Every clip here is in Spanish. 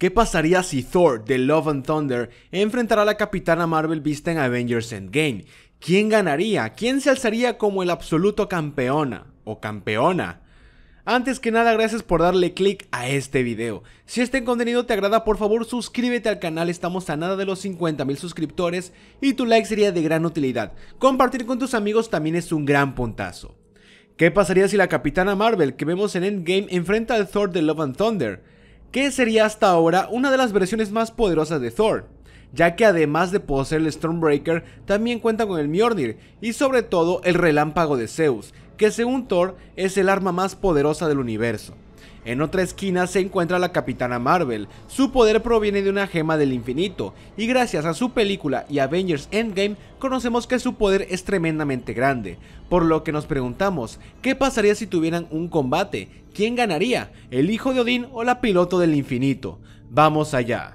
¿Qué pasaría si Thor de Love and Thunder enfrentara a la Capitana Marvel vista en Avengers Endgame? ¿Quién ganaría? ¿Quién se alzaría como el absoluto campeona o campeona? Antes que nada, gracias por darle click a este video. Si este contenido te agrada, por favor suscríbete al canal, estamos a nada de los 50,000 suscriptores y tu like sería de gran utilidad. Compartir con tus amigos también es un gran puntazo. ¿Qué pasaría si la Capitana Marvel que vemos en Endgame enfrenta al Thor de Love and Thunder? Que sería hasta ahora una de las versiones más poderosas de Thor, ya que además de poseer el Stormbreaker, también cuenta con el Mjolnir y sobre todo el relámpago de Zeus, que según Thor es el arma más poderosa del universo. En otra esquina se encuentra la Capitana Marvel, su poder proviene de una gema del infinito, y gracias a su película y Avengers Endgame conocemos que su poder es tremendamente grande, por lo que nos preguntamos, ¿qué pasaría si tuvieran un combate? ¿Quién ganaría? ¿El hijo de Odín o la piloto del infinito? ¡Vamos allá!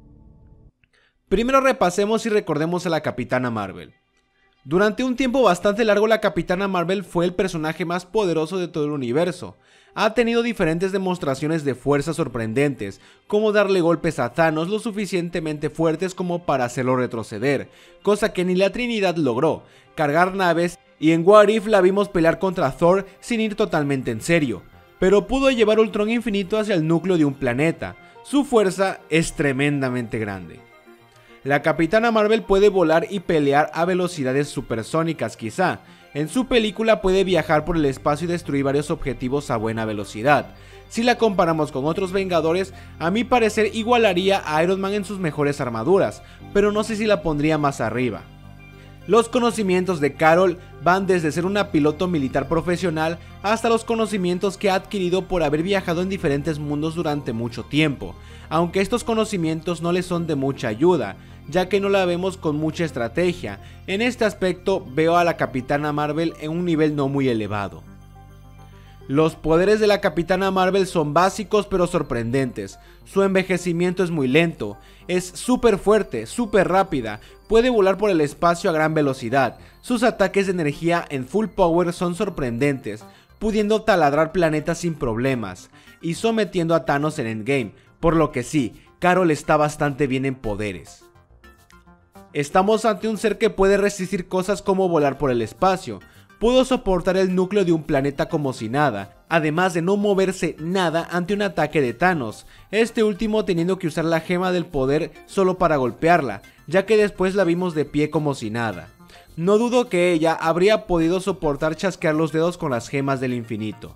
Primero repasemos y recordemos a la Capitana Marvel. Durante un tiempo bastante largo la Capitana Marvel fue el personaje más poderoso de todo el universo. Ha tenido diferentes demostraciones de fuerza sorprendentes, como darle golpes a Thanos lo suficientemente fuertes como para hacerlo retroceder, cosa que ni la Trinidad logró, cargar naves, y en What If la vimos pelear contra Thor sin ir totalmente en serio, pero pudo llevar Ultron infinito hacia el núcleo de un planeta. Su fuerza es tremendamente grande. La Capitana Marvel puede volar y pelear a velocidades supersónicas quizá. En su película puede viajar por el espacio y destruir varios objetivos a buena velocidad. Si la comparamos con otros Vengadores, a mi parecer igualaría a Iron Man en sus mejores armaduras, pero no sé si la pondría más arriba. Los conocimientos de Carol van desde ser una piloto militar profesional hasta los conocimientos que ha adquirido por haber viajado en diferentes mundos durante mucho tiempo, aunque estos conocimientos no le son de mucha ayuda, ya que no la vemos con mucha estrategia. En este aspecto veo a la Capitana Marvel en un nivel no muy elevado. Los poderes de la Capitana Marvel son básicos pero sorprendentes. Su envejecimiento es muy lento, es súper fuerte, súper rápida, puede volar por el espacio a gran velocidad, sus ataques de energía en full power son sorprendentes, pudiendo taladrar planetas sin problemas, y sometiendo a Thanos en Endgame, por lo que sí, Carol está bastante bien en poderes. Estamos ante un ser que puede resistir cosas como volar por el espacio. Pudo soportar el núcleo de un planeta como si nada, además de no moverse nada ante un ataque de Thanos, este último teniendo que usar la gema del poder solo para golpearla, ya que después la vimos de pie como si nada. No dudo que ella habría podido soportar chasquear los dedos con las gemas del infinito.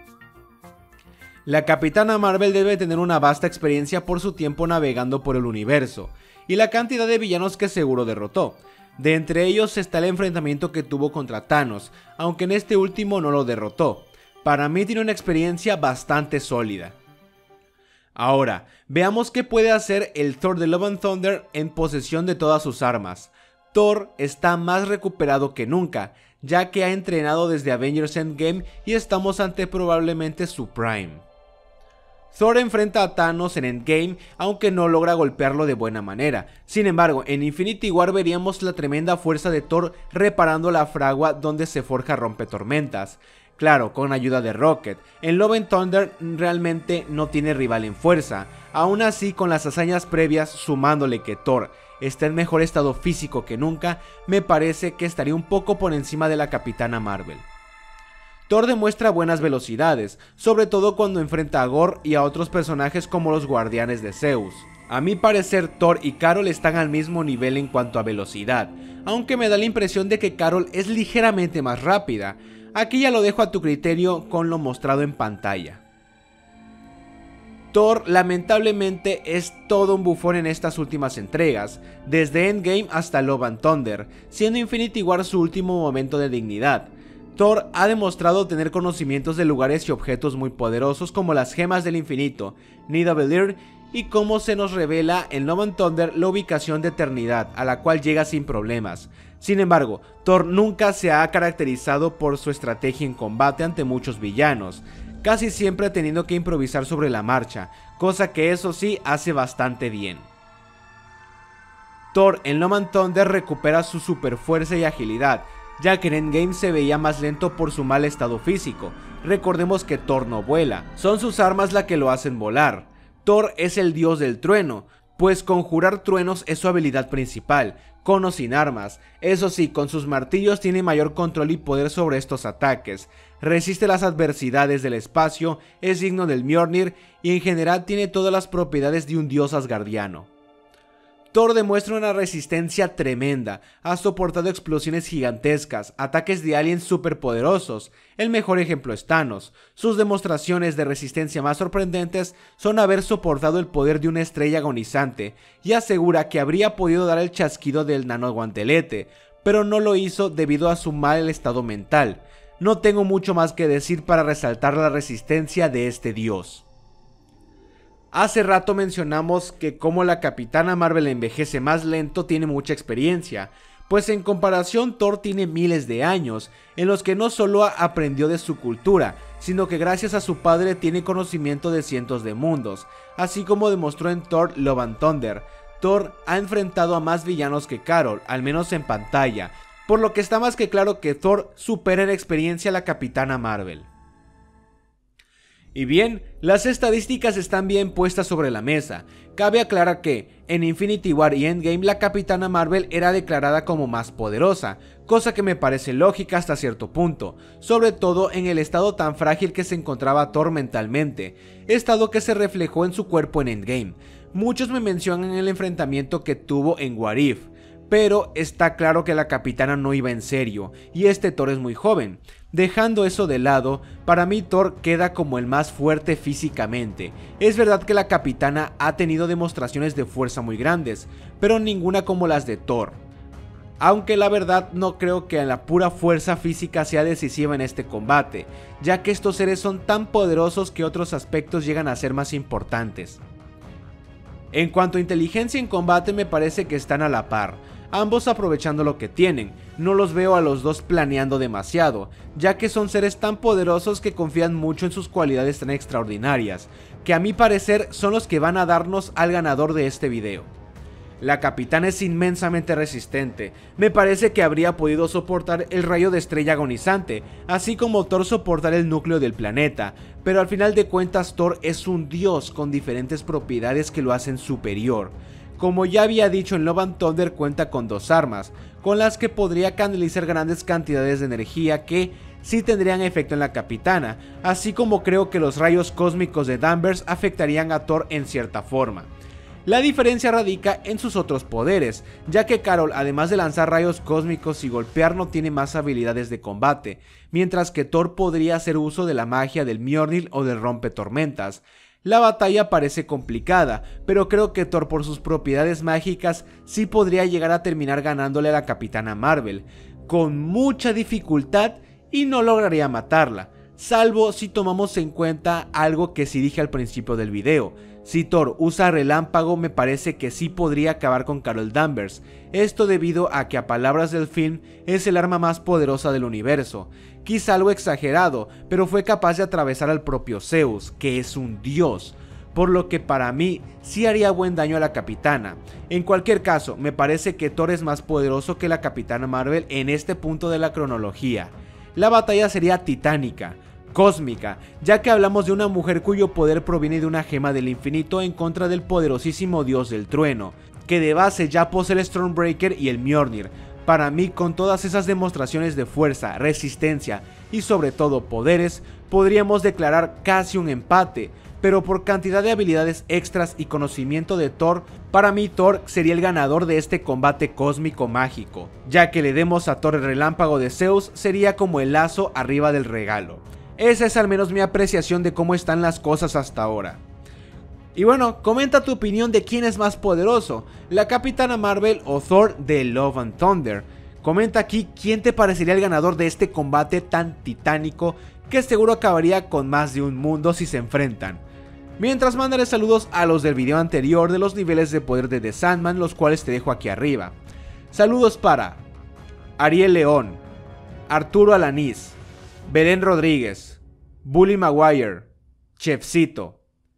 La Capitana Marvel debe tener una vasta experiencia por su tiempo navegando por el universo, y la cantidad de villanos que seguro derrotó. De entre ellos está el enfrentamiento que tuvo contra Thanos, aunque en este último no lo derrotó. Para mí tiene una experiencia bastante sólida. Ahora, veamos qué puede hacer el Thor de Love and Thunder en posesión de todas sus armas. Thor está más recuperado que nunca, ya que ha entrenado desde Avengers Endgame y estamos ante probablemente su prime. Thor enfrenta a Thanos en Endgame, aunque no logra golpearlo de buena manera. Sin embargo, en Infinity War veríamos la tremenda fuerza de Thor reparando la fragua donde se forja Rompetormentas. Claro, con ayuda de Rocket. En Love and Thunder realmente no tiene rival en fuerza. Aún así, con las hazañas previas, sumándole que Thor está en mejor estado físico que nunca, me parece que estaría un poco por encima de la Capitana Marvel. Thor demuestra buenas velocidades, sobre todo cuando enfrenta a Gore y a otros personajes como los guardianes de Zeus. A mi parecer Thor y Carol están al mismo nivel en cuanto a velocidad, aunque me da la impresión de que Carol es ligeramente más rápida. Aquí ya lo dejo a tu criterio con lo mostrado en pantalla. Thor lamentablemente es todo un bufón en estas últimas entregas, desde Endgame hasta Love and Thunder, siendo Infinity War su último momento de dignidad. Thor ha demostrado tener conocimientos de lugares y objetos muy poderosos como las gemas del infinito, Nidavellir, y como se nos revela en Love and Thunder la ubicación de Eternidad, a la cual llega sin problemas. Sin embargo, Thor nunca se ha caracterizado por su estrategia en combate ante muchos villanos, casi siempre teniendo que improvisar sobre la marcha, cosa que eso sí hace bastante bien. Thor en Love and Thunder recupera su super fuerza y agilidad, ya que en Endgame se veía más lento por su mal estado físico. Recordemos que Thor no vuela, son sus armas las que lo hacen volar. Thor es el dios del trueno, pues conjurar truenos es su habilidad principal, con o sin armas. Eso sí, con sus martillos tiene mayor control y poder sobre estos ataques, resiste las adversidades del espacio, es digno del Mjolnir y en general tiene todas las propiedades de un dios asgardiano. Thor demuestra una resistencia tremenda, ha soportado explosiones gigantescas, ataques de aliens superpoderosos, el mejor ejemplo es Thanos. Sus demostraciones de resistencia más sorprendentes son haber soportado el poder de una estrella agonizante, y asegura que habría podido dar el chasquido del nanoguantelete, pero no lo hizo debido a su mal estado mental. No tengo mucho más que decir para resaltar la resistencia de este dios. Hace rato mencionamos que como la Capitana Marvel envejece más lento tiene mucha experiencia, pues en comparación Thor tiene miles de años, en los que no solo aprendió de su cultura, sino que gracias a su padre tiene conocimiento de cientos de mundos, así como demostró en Thor Love and Thunder. Thor ha enfrentado a más villanos que Carol, al menos en pantalla, por lo que está más que claro que Thor supera en experiencia a la Capitana Marvel. Y bien, las estadísticas están bien puestas sobre la mesa. Cabe aclarar que, en Infinity War y Endgame la Capitana Marvel era declarada como más poderosa, cosa que me parece lógica hasta cierto punto, sobre todo en el estado tan frágil que se encontraba Thor mentalmente, estado que se reflejó en su cuerpo en Endgame. Muchos me mencionan el enfrentamiento que tuvo en What If, pero está claro que la Capitana no iba en serio, y este Thor es muy joven. Dejando eso de lado, para mí Thor queda como el más fuerte físicamente. Es verdad que la Capitana ha tenido demostraciones de fuerza muy grandes, pero ninguna como las de Thor. Aunque la verdad no creo que la pura fuerza física sea decisiva en este combate, ya que estos seres son tan poderosos que otros aspectos llegan a ser más importantes. En cuanto a inteligencia en combate me parece que están a la par, ambos aprovechando lo que tienen. No los veo a los dos planeando demasiado, ya que son seres tan poderosos que confían mucho en sus cualidades tan extraordinarias, que a mi parecer son los que van a darnos al ganador de este video. La Capitana es inmensamente resistente, me parece que habría podido soportar el rayo de estrella agonizante, así como Thor soportar el núcleo del planeta, pero al final de cuentas Thor es un dios con diferentes propiedades que lo hacen superior. Como ya había dicho, en Love and Thunder cuenta con dos armas, con las que podría canalizar grandes cantidades de energía que sí tendrían efecto en la Capitana, así como creo que los rayos cósmicos de Danvers afectarían a Thor en cierta forma. La diferencia radica en sus otros poderes, ya que Carol, además de lanzar rayos cósmicos y golpear, no tiene más habilidades de combate, mientras que Thor podría hacer uso de la magia del Mjolnir o del rompetormentas. La batalla parece complicada, pero creo que Thor, por sus propiedades mágicas, sí podría llegar a terminar ganándole a la Capitana Marvel, con mucha dificultad, y no lograría matarla, salvo si tomamos en cuenta algo que sí dije al principio del video. Si Thor usa relámpago, me parece que sí podría acabar con Carol Danvers, esto debido a que, a palabras del film, es el arma más poderosa del universo. Quizá algo exagerado, pero fue capaz de atravesar al propio Zeus, que es un dios, por lo que para mí sí haría buen daño a la Capitana. En cualquier caso, me parece que Thor es más poderoso que la Capitana Marvel en este punto de la cronología. La batalla sería titánica, cósmica, ya que hablamos de una mujer cuyo poder proviene de una gema del infinito en contra del poderosísimo dios del trueno, que de base ya posee el Stormbreaker y el Mjolnir. Para mí, con todas esas demostraciones de fuerza, resistencia y sobre todo poderes, podríamos declarar casi un empate, pero por cantidad de habilidades extras y conocimiento de Thor, para mí Thor sería el ganador de este combate cósmico mágico, ya que le demos a Thor el relámpago de Zeus sería como el lazo arriba del regalo. Esa es al menos mi apreciación de cómo están las cosas hasta ahora. Y bueno, comenta tu opinión de quién es más poderoso, la Capitana Marvel o Thor de Love and Thunder. Comenta aquí quién te parecería el ganador de este combate tan titánico que seguro acabaría con más de un mundo si se enfrentan. Mientras, mandaré saludos a los del video anterior de los niveles de poder de The Sandman, los cuales te dejo aquí arriba. Saludos para Ariel León, Arturo Alanís, Belén Rodríguez, Bully Maguire, Chefcito,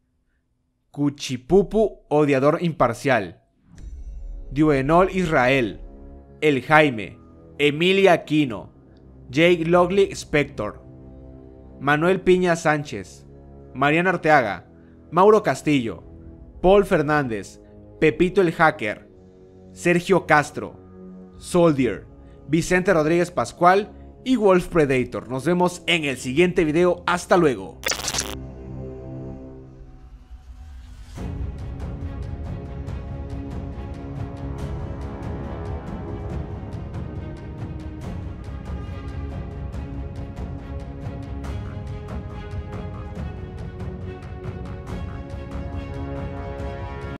Cuchipupu Odiador Imparcial, Duenol Israel, El Jaime, Emilia Aquino, Jake Logley Spector, Manuel Piña Sánchez, Mariana Arteaga, Mauro Castillo, Paul Fernández, Pepito el Hacker, Sergio Castro, Soldier, Vicente Rodríguez Pascual y Wolf Predator. Nos vemos en el siguiente video. Hasta luego.